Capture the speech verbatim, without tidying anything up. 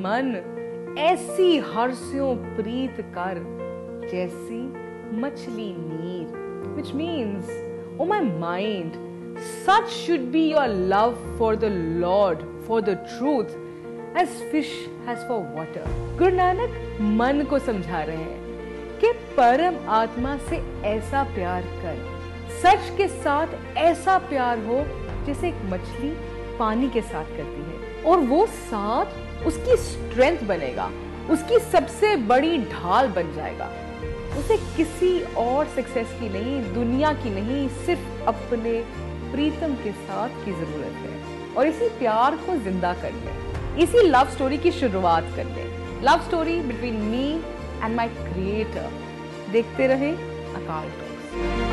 मन ऐसी हर्ष्यों प्रीत कर जैसी मछली नीर, which means, oh my mind, such should be your love for the Lord, for the truth, as fish has for water. Guru Nanak मन को समझा रहे हैं कि परम आत्मा से ऐसा प्यार कर, सच के साथ ऐसा प्यार हो जैसे एक मछली पानी के साथ करती है, और वो साथ उसकी स्ट्रेंथ बनेगा, उसकी सबसे बड़ी ढाल बन जाएगा। उसे किसी और सक्सेस की नहीं, दुनिया की नहीं, सिर्फ अपने प्रीतम के साथ की जरूरत है। और इसी प्यार को जिंदा कर ले, इसी लव स्टोरी की शुरुआत कर ले। Love story between me and my creator. देखते रहे अकाल टॉक्स।